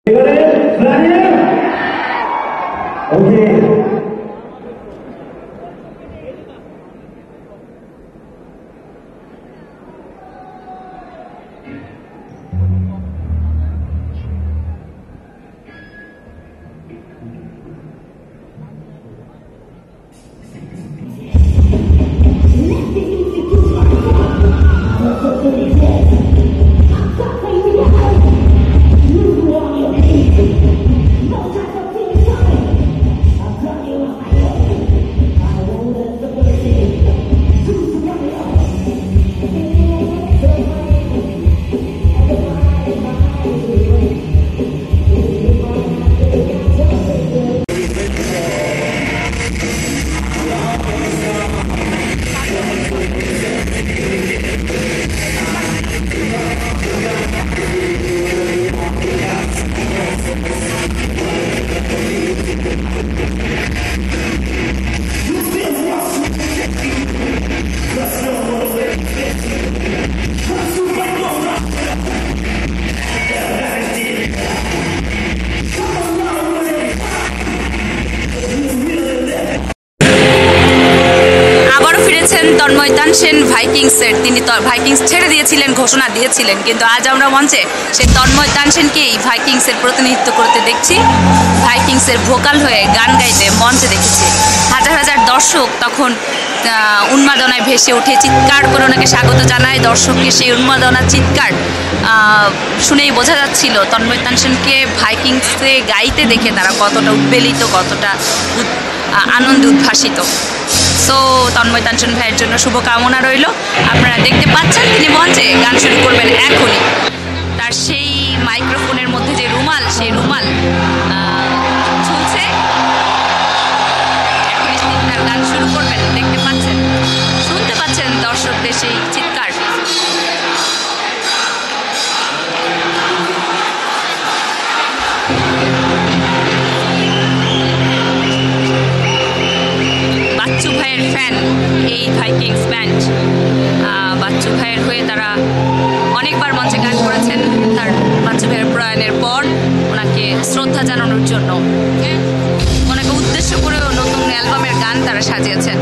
তন্ময় তানসেন ভাইকিংসের, তিনি ভাইকিংস ছেড়ে দিয়েছিলেন, ঘোষণা দিয়েছিলেন, কিন্তু আজ আমরা মঞ্চে সেই তন্ময় তানসেনকেই ভাইকিংসের প্রতিনিধিত্ব করতে দেখছি। ভাইকিংসের ভোকাল হয়ে গান গাইতে মঞ্চে দেখেছি। হাজার হাজার দর্শক তখন উন্মাদনায় ভেসে উঠে চিৎকার করে ওনাকে স্বাগত জানায়। দর্শককে সেই উন্মাদনার চিৎকার শুনেই বোঝা যাচ্ছিল তন্ময় তানসেনকে ভাইকিংসে গাইতে দেখে তারা কতটা উদ্বেলিত, কতটা আনন্দে উদ্ভাসিত। সো তন্ময় তানসেন ভাইয়ের জন্য শুভকামনা রইল। আপনারা দেখতে পাচ্ছেন তিনি মঞ্চে গান শুরু করবেন এখনই। তার সেই মাইক্রোফোনের মধ্যে যে রুমাল, সেই রুমাল ঝুলছে, এখনই তিনি তার গান শুরু করবেন। দেখতে পাচ্ছেন, শুনতে পাচ্ছেন দর্শকদের সেই চিৎকার। বাচ্চু ভাইয়ের ফ্যান এই ভাইকিংস ব্যান্ড। বাচ্চু ভাইয়ের হয়ে তারা অনেকবার মঞ্চে গান করেছেন। তার বাচ্চু ভাইয়ের প্রয়াণের পর ওনাকে শ্রদ্ধা জানানোর জন্য, ওনাকে উদ্দেশ্য করে নতুন অ্যালবামের গান তারা সাজিয়েছেন।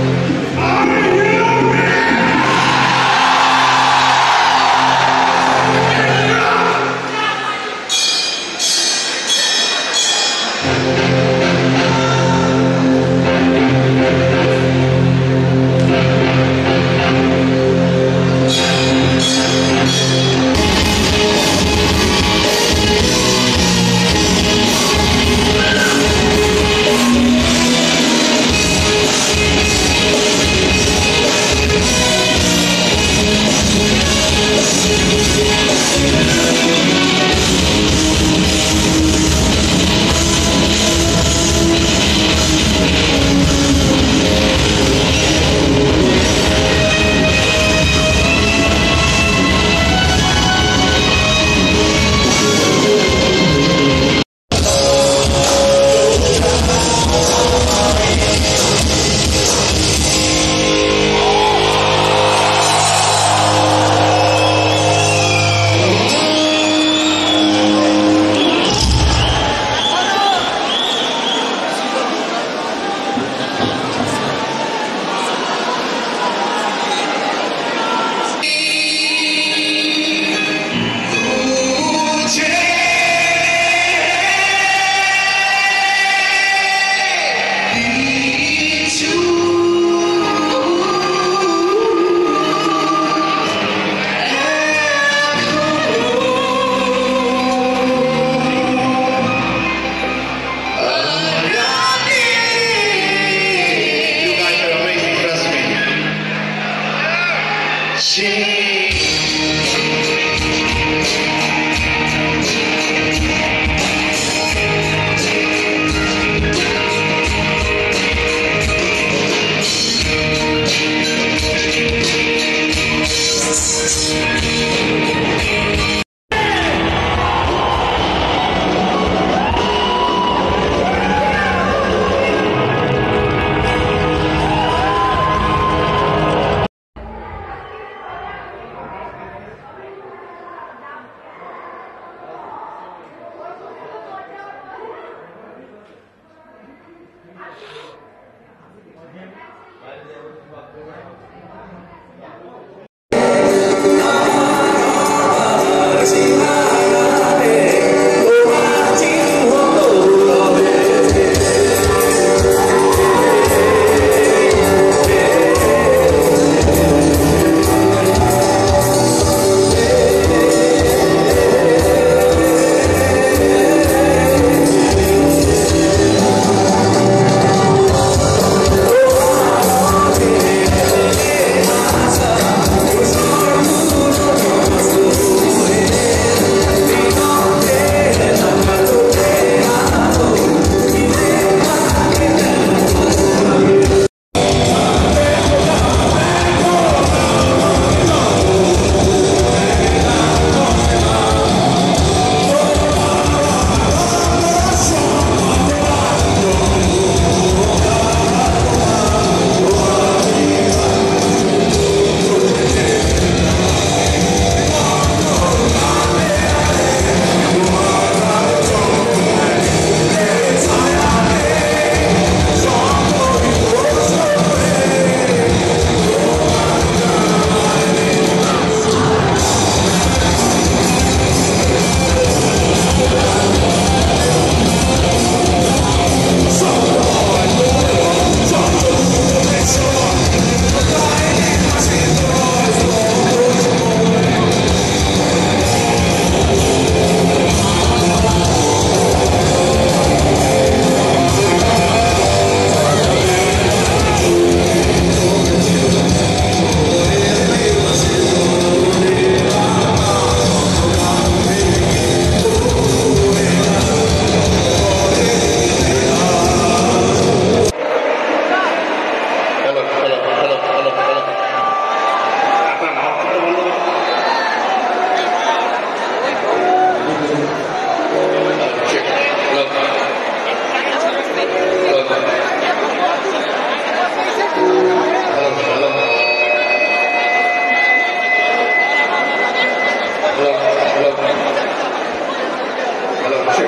check.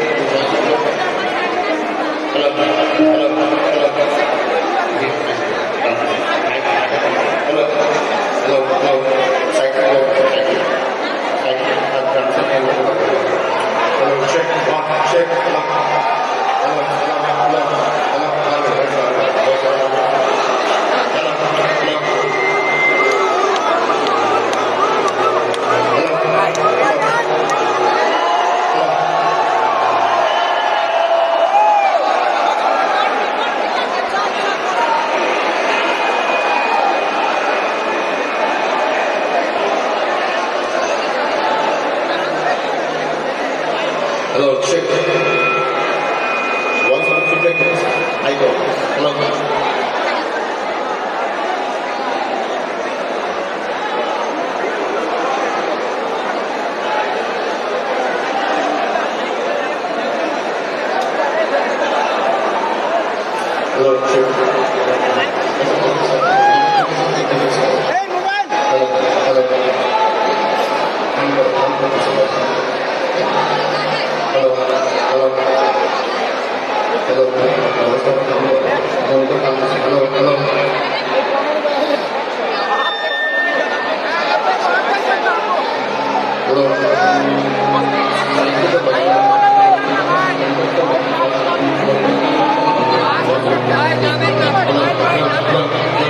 Hello, hello, hello. Hello, hello, hello. Check, hello, check. Check, hello, check, one, check, one. Hello, hello, hello, hello, hello, check. One, two, seconds. I go. Hello. Hello, check. Hey, mobile! Hello, hello. Hello, hello.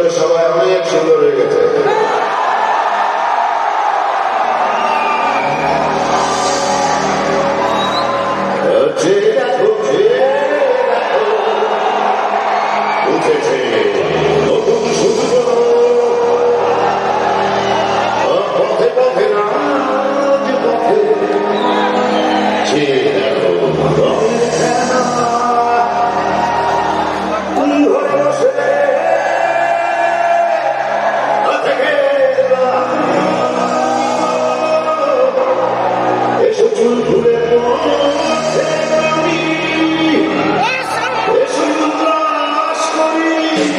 করে সবাই অনেক সুন্দর হয়ে গেছে। উঠেছে নতুন সূর্য, পথে পথে রাজ পথে চেয়ে দেখো রঙের খেলা। তুই ঘরে বসে এসো চুল খুলে এসো উল্লাস করি।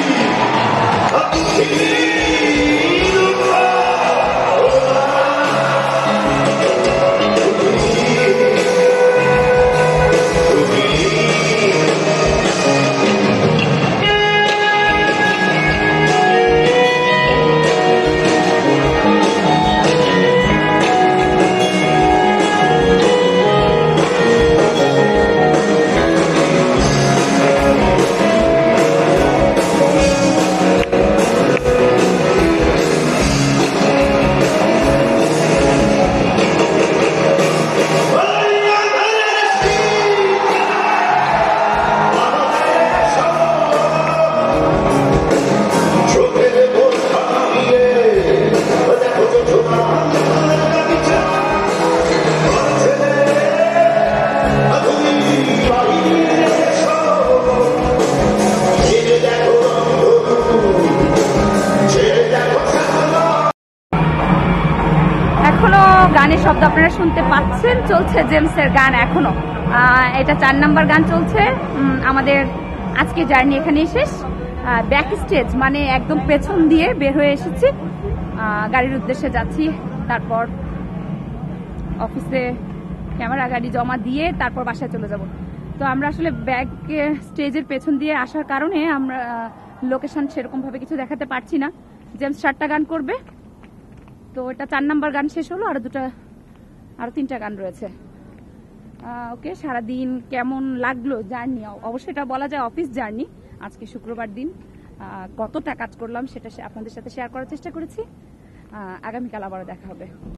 এখনো গানের শব্দ আপনারা শুনতে পাচ্ছেন, চলছে জেমসের গান এখনো। এটা 4 নাম্বার গান চলছে। আমাদের আজকে জার্নি এখানেই শেষ। ব্যাক স্টেজ মানে একদম পেছন দিয়ে বের হয়ে এসেছি, গাড়ির উদ্দেশ্যে যাচ্ছি। তারপর অফিসে ক্যামেরা গাড়ি জমা দিয়ে তারপর বাসায় চলে যাব। তো আমরা আসলে ব্যাক স্টেজের পেছন দিয়ে আসার কারণে আমরা লোকেশন সেরকম ভাবে কিছু দেখাতে পারছি না। জেমস 4টা গান করবে, তো এটা 4 নাম্বার গান শেষ হলো, আরো 3টা গান রয়েছে। ওকে, সারাদিন কেমন লাগলো জার্নি? অবশ্যই এটা বলা যায় অফিস জার্নি। আজকে শুক্রবার দিন কতটা কাজ করলাম সেটা আপনাদের সাথে শেয়ার করার চেষ্টা করেছি। আগামীকাল আবারও দেখা হবে।